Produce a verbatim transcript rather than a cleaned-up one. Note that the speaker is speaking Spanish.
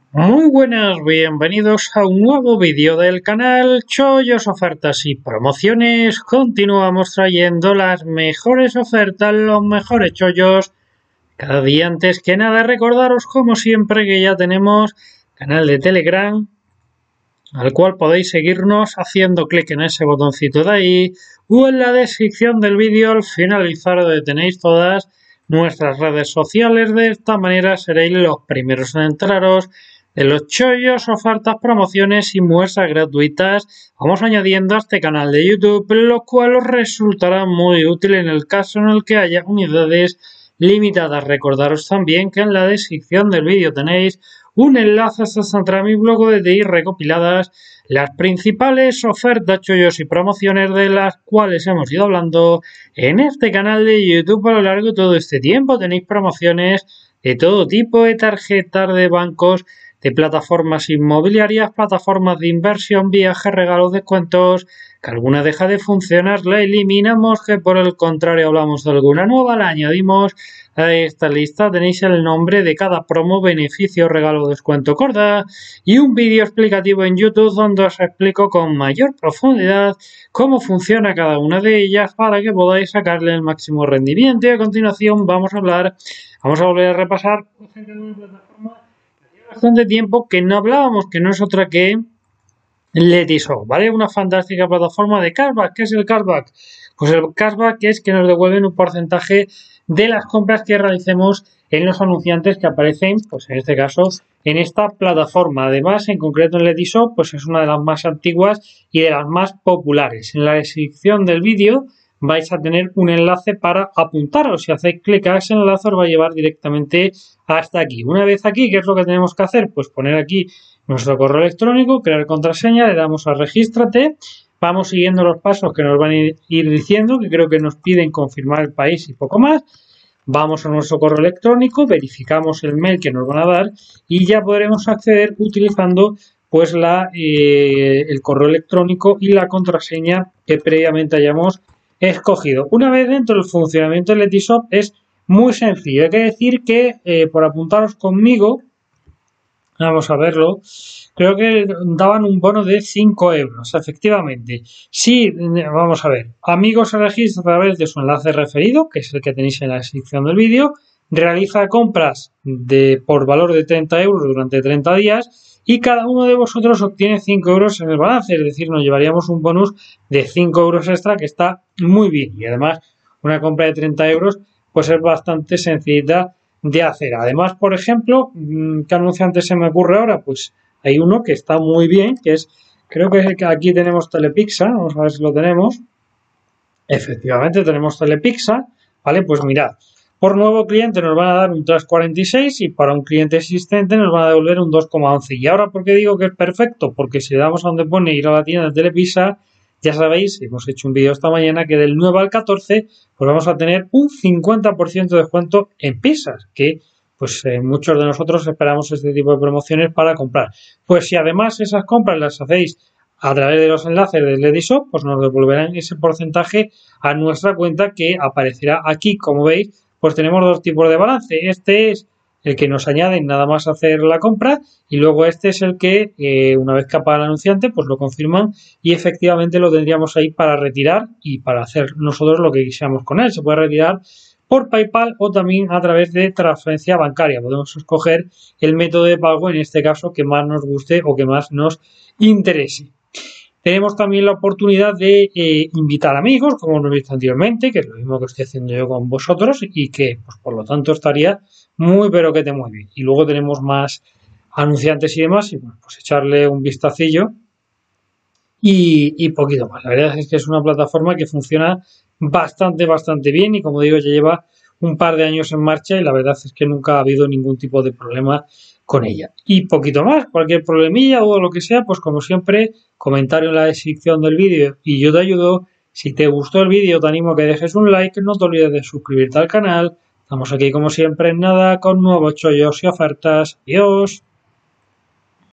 Muy buenas, bienvenidos a un nuevo vídeo del canal Chollos, Ofertas y Promociones. Continuamos trayendo las mejores ofertas, los mejores chollos. Cada día, antes que nada, recordaros como siempre que ya tenemos canal de Telegram, al cual podéis seguirnos haciendo clic en ese botoncito de ahí o en la descripción del vídeo al finalizar, donde tenéis todas nuestras redes sociales. De esta manera seréis los primeros en enteraros de los chollos, ofertas, promociones y muestras gratuitas vamos añadiendo a este canal de YouTube, lo cual os resultará muy útil en el caso en el que haya unidades limitadas. Recordaros también que en la descripción del vídeo tenéis un enlace hasta mi blog donde ir recopiladas las principales ofertas, chollos y promociones de las cuales hemos ido hablando en este canal de YouTube a lo largo de todo este tiempo. Tenéis promociones de todo tipo, de tarjetas de bancos, de plataformas inmobiliarias, plataformas de inversión, viajes, regalos, descuentos. Que alguna deja de funcionar, la eliminamos, que por el contrario hablamos de alguna nueva, la añadimos a esta lista. Tenéis el nombre de cada promo, beneficio, regalo, descuento, corda y un vídeo explicativo en YouTube donde os explico con mayor profundidad cómo funciona cada una de ellas para que podáis sacarle el máximo rendimiento. Y a continuación vamos a hablar, vamos a volver a repasar una plataforma bastante tiempo que no hablábamos, que no es otra que Letyshow, ¿vale? Una fantástica plataforma de cashback. ¿Qué es el cashback? Pues el cashback es que nos devuelven un porcentaje de las compras que realicemos en los anunciantes que aparecen, pues en este caso, en esta plataforma. Además, en concreto en Letyshow, pues es una de las más antiguas y de las más populares. En la descripción del vídeo vais a tener un enlace para apuntaros. Si hacéis clic a ese enlace os va a llevar directamente hasta aquí. Una vez aquí, ¿qué es lo que tenemos que hacer? Pues poner aquí nuestro correo electrónico, crear contraseña, le damos a regístrate, vamos siguiendo los pasos que nos van a ir diciendo, que creo que nos piden confirmar el país y poco más. Vamos a nuestro correo electrónico, verificamos el mail que nos van a dar y ya podremos acceder utilizando pues la, eh, el correo electrónico y la contraseña que previamente hayamos escogido. Una vez dentro del funcionamiento de Letyshow es muy sencillo. Hay que decir que eh, por apuntaros conmigo, vamos a verlo, creo que daban un bono de cinco euros, efectivamente. Sí, vamos a ver, amigos se registra a través de su enlace referido, que es el que tenéis en la descripción del vídeo, realiza compras de, por valor de treinta euros durante treinta días y cada uno de vosotros obtiene cinco euros en el balance, es decir, nos llevaríamos un bonus de cinco euros extra, que está muy bien. Y además, una compra de treinta euros pues es bastante sencillita de hacer. Además, por ejemplo, ¿qué anunciante se me ocurre ahora? Pues hay uno que está muy bien, que es, creo que aquí tenemos Telepizza, vamos a ver si lo tenemos. Efectivamente tenemos Telepizza, ¿vale? Pues mirad, por nuevo cliente nos van a dar un tres coma cuarenta y seis y para un cliente existente nos van a devolver un dos coma once. Y ahora, ¿por qué digo que es perfecto? Porque si le damos a donde pone ir a la tienda de Telepizza, ya sabéis, hemos hecho un vídeo esta mañana que del nueve al catorce pues vamos a tener un cincuenta por ciento de descuento en pizzas, que pues eh, muchos de nosotros esperamos este tipo de promociones para comprar. Pues si además esas compras las hacéis a través de los enlaces de Letyshow, pues nos devolverán ese porcentaje a nuestra cuenta, que aparecerá aquí. Como veis, pues tenemos dos tipos de balance. Este es el que nos añaden nada más hacer la compra y luego este es el que eh, una vez que apaga el anunciante pues lo confirman y efectivamente lo tendríamos ahí para retirar y para hacer nosotros lo que quisiéramos con él. Se puede retirar por PayPal o también a través de transferencia bancaria. Podemos escoger el método de pago en este caso que más nos guste o que más nos interese. Tenemos también la oportunidad de eh, invitar amigos, como hemos visto anteriormente, que es lo mismo que estoy haciendo yo con vosotros y que, pues, por lo tanto, estaría muy, pero que te muy bien. Y luego tenemos más anunciantes y demás, y bueno, pues echarle un vistacillo y, y poquito más. La verdad es que es una plataforma que funciona bastante, bastante bien y, como digo, ya lleva un par de años en marcha y la verdad es que nunca ha habido ningún tipo de problema con ella. Y poquito más, cualquier problemilla o lo que sea, pues como siempre, comentario en la descripción del vídeo y yo te ayudo. Si te gustó el vídeo, te animo a que dejes un like, no te olvides de suscribirte al canal. Estamos aquí como siempre en nada con nuevos chollos y ofertas. Adiós.